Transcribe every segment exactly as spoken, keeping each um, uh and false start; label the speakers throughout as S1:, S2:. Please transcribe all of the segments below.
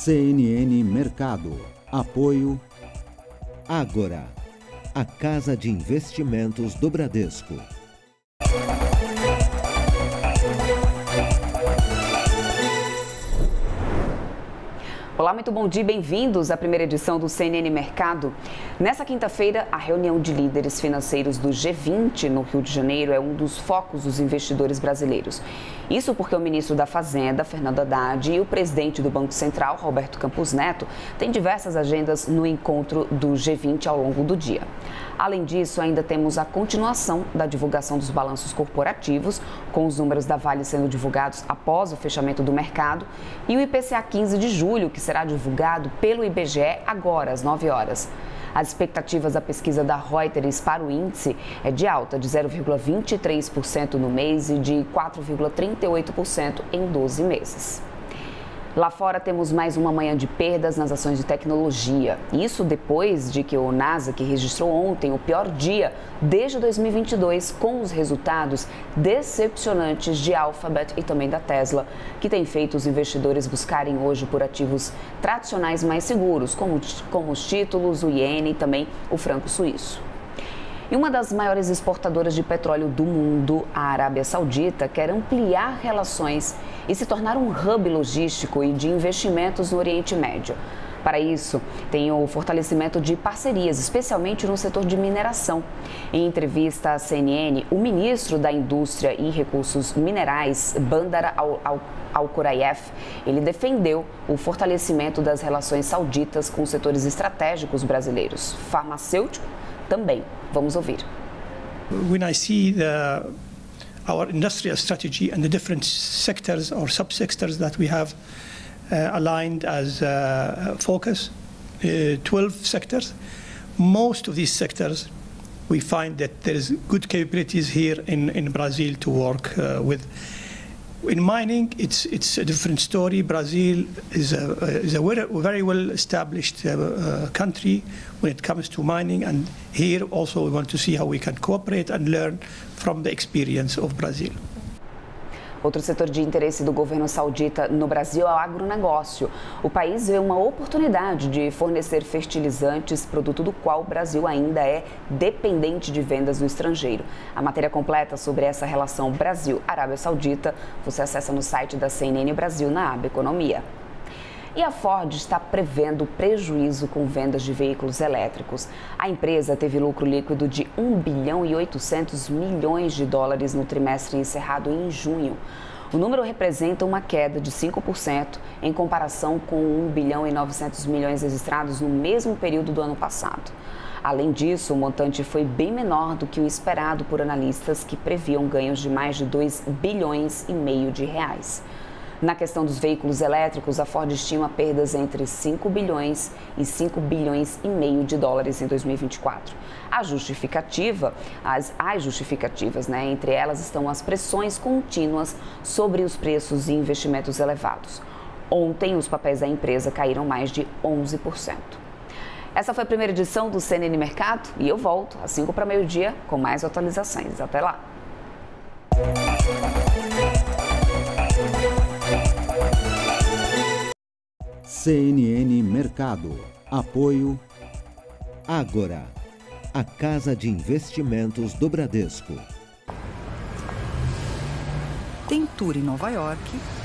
S1: C N N Mercado. Apoio Ágora, a casa de investimentos do Bradesco.
S2: Olá, muito bom dia e bem-vindos à primeira edição do C N N Mercado. Nessa quinta-feira, a reunião de líderes financeiros do G vinte no Rio de Janeiro é um dos focos dos investidores brasileiros. Isso porque o ministro da Fazenda, Fernando Haddad, e o presidente do Banco Central, Roberto Campos Neto, têm diversas agendas no encontro do G vinte ao longo do dia. Além disso, ainda temos a continuação da divulgação dos balanços corporativos, com os números da Vale sendo divulgados após o fechamento do mercado, e o I P C A quinze de julho, que será divulgado pelo I B G E agora, às nove horas. As expectativas da pesquisa da Reuters para o índice é de alta de zero vírgula vinte e três por cento no mês e de quatro vírgula trinta e oito por cento em doze meses. Lá fora temos mais uma manhã de perdas nas ações de tecnologia. Isso depois de que o Nasdaq registrou ontem o pior dia desde dois mil e vinte e dois, com os resultados decepcionantes de Alphabet e também da Tesla, que tem feito os investidores buscarem hoje por ativos tradicionais mais seguros, como, como os títulos, o iene e também o franco suíço. E uma das maiores exportadoras de petróleo do mundo, a Arábia Saudita, quer ampliar relações e se tornar um hub logístico e de investimentos no Oriente Médio. Para isso, tem o fortalecimento de parcerias, especialmente no setor de mineração. Em entrevista à C N N, o ministro da Indústria e Recursos Minerais, Bandar Al-Qurayef, ele defendeu o fortalecimento das relações sauditas com setores estratégicos brasileiros, farmacêutico também. Vamos ouvir.
S3: When I see the, our industrial strategy and the different sectors or subsectors that we have uh, aligned as uh, focus, uh, twelve sectors, most of these sectors we find that there is good capabilities here in, in Brazil to work uh, with. In mining, it's it's a different story. Brazil is a is a very, very well established uh, uh, country when it comes to mining, and here also we want to see how we can cooperate and learn from the experience of Brazil.
S2: Outro setor de interesse do governo saudita no Brasil é o agronegócio. O país vê uma oportunidade de fornecer fertilizantes, produto do qual o Brasil ainda é dependente de vendas no estrangeiro. A matéria completa sobre essa relação Brasil-Arábia Saudita você acessa no site da C N N Brasil na aba Economia. E a Ford está prevendo prejuízo com vendas de veículos elétricos. A empresa teve lucro líquido de um bilhão e oitocentos milhões de dólares no trimestre encerrado em junho. O número representa uma queda de cinco por cento em comparação com um bilhão e novecentos milhões registrados no mesmo período do ano passado. Além disso, o montante foi bem menor do que o esperado por analistas que previam ganhos de mais de dois bilhões e meio de reais. Na questão dos veículos elétricos, a Ford estima perdas entre cinco bilhões e cinco bilhões e meio de dólares em dois mil e vinte e quatro. A justificativa, as, as justificativas, né, entre elas estão as pressões contínuas sobre os preços e investimentos elevados. Ontem, os papéis da empresa caíram mais de onze por cento. Essa foi a primeira edição do C N N Mercado e eu volto às cinco para meio-dia com mais atualizações. Até lá!
S1: C N N Mercado. Apoio Ágora, a casa de investimentos do Bradesco.
S4: Tem tour em Nova York.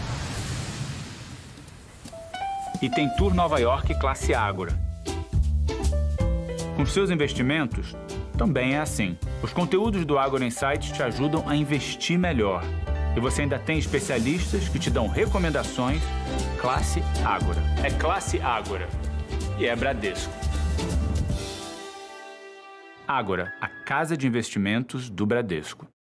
S5: E tem Tour Nova York classe Ágora. Com seus investimentos, também é assim. Os conteúdos do Ágora Insights te ajudam a investir melhor. E você ainda tem especialistas que te dão recomendações. Classe Ágora. É classe Ágora. E é Bradesco. Ágora, a casa de investimentos do Bradesco.